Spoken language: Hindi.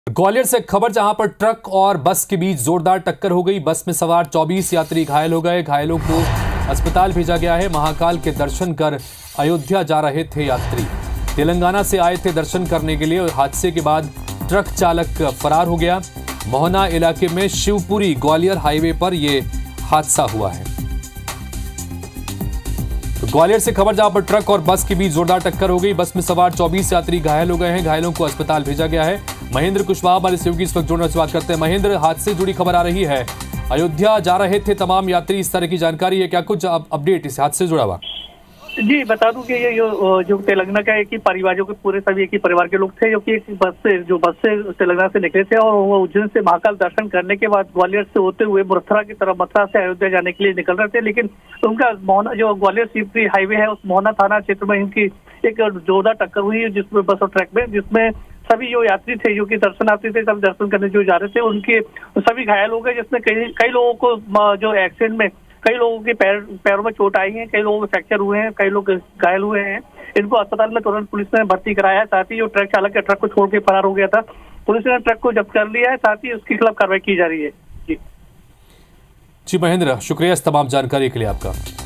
ग्वालियर से खबर जहां पर ट्रक और बस के बीच जोरदार टक्कर हो गई। बस में सवार 24 यात्री घायल हो गए। घायलों को अस्पताल भेजा गया है। महाकाल के दर्शन कर अयोध्या जा रहे थे यात्री। तेलंगाना से आए थे दर्शन करने के लिए और हादसे के बाद ट्रक चालक फरार हो गया। मोहना इलाके में शिवपुरी ग्वालियर हाईवे पर यह हादसा हुआ है। तो ग्वालियर से खबर जहां पर ट्रक और बस के बीच जोरदार टक्कर हो गई। बस में सवार 24 यात्री घायल हो गए हैं। घायलों को अस्पताल भेजा गया है। महेंद्र कुशवाहा हमारे सहयोगी इस वक्त जुड़ने से बात करते हैं। महेंद्र, हादसे से जुड़ी खबर आ रही है, अयोध्या जा रहे थे तमाम यात्री, इस तरह की जानकारी है क्या? कुछ अपडेट इस हादसे से जुड़ा हुआ? जी बता दूं कि ये जो तेलंगाना का एक ही परिवार, जो कि पूरे सभी एक ही परिवार के लोग थे, जो कि एक बस से तेलंगाना से निकले थे और वो उज्जैन से महाकाल दर्शन करने के बाद ग्वालियर से होते हुए मथुरा की तरफ, मथुरा से अयोध्या जाने के लिए निकल रहे थे। लेकिन उनका मोहना, जो ग्वालियर शिवपुरी हाईवे है, उस मोहना थाना क्षेत्र में इनकी एक जोरदार टक्कर हुई, जिसमें बस और ट्रक में, जिसमें सभी जो यात्री थे, जो कि दर्शनार्थी थे, सब दर्शन करने जो जा रहे थे, उनके सभी घायल हो गए। जिसमें कई लोगों को जो एक्सीडेंट में कई लोगों के पैरों में चोट आई है, कई लोगों के फ्रैक्चर हुए हैं, कई लोग घायल हुए हैं। इनको अस्पताल में तुरंत पुलिस ने भर्ती कराया है। साथ ही जो ट्रक चालक है, ट्रक को छोड़ के फरार हो गया था, पुलिस ने ट्रक को जब्त कर लिया है। साथ ही उसके खिलाफ कार्रवाई की जा रही है। जी महेंद्र, शुक्रिया इस तमाम जानकारी के लिए आपका।